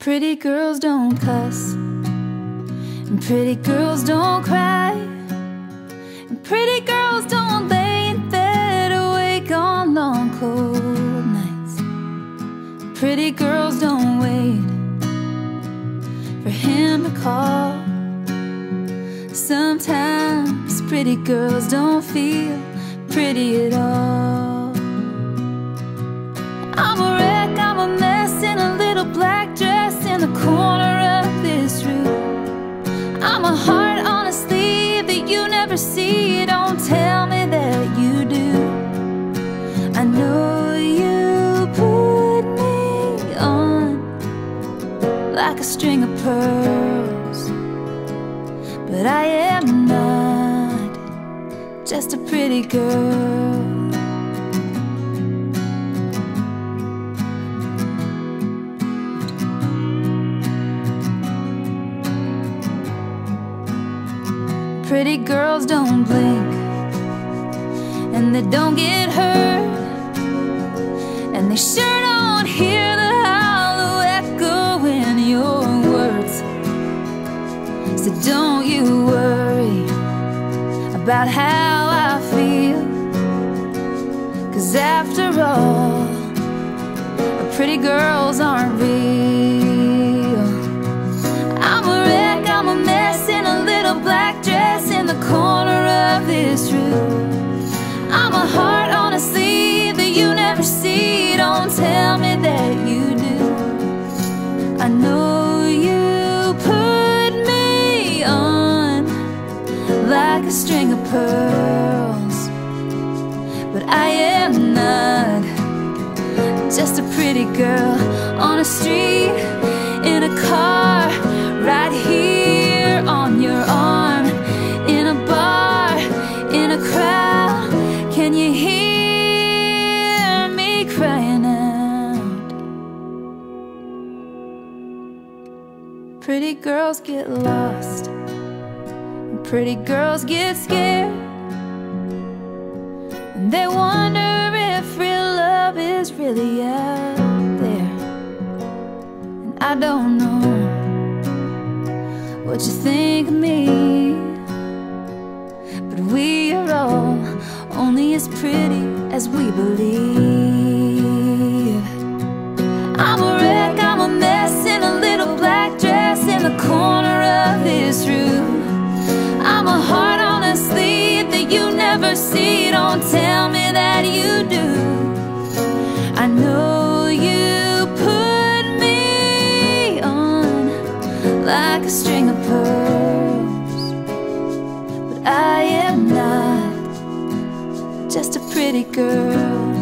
Pretty girls don't cuss, and pretty girls don't cry, and pretty girls don't lay in bed awake on long cold nights. Pretty girls don't wait for him to call. Sometimes pretty girls don't feel pretty at all. I'm a wreck, I'm a mess in a little black dress in the corner of this room. I'm a heart on a sleeve that you never see. Don't tell me that you do. I know you put me on like a string of pearls, but I am not just a pretty girl. Pretty girls don't blink, and they don't get hurt, and they sure don't hear the hollow echo in your words. So don't you worry about how I feel, 'cause after all, pretty girls aren't real. I'm a wreck, I'm a mess in a little black dress in the corner of this room. I'm a heart on a sleeve that you never see. Don't tell me that you do. I know you put me on like a string of pearls, but I am not just a pretty girl on a street, in a car, right here on your arm, in a bar, in a crowd. Can you hear me crying out? Pretty girls get lost, and pretty girls get scared, and they wonder if real love is really out there. And I don't know what you think of me, but we are all only as pretty as we believe. I'm a wreck, I'm a mess in a little black dress in the corner of this room. I'm a heart on a sleeve that you never see. Don't tell me that you do. I know you put me on like a string of pearls, but I am not just a pretty girl.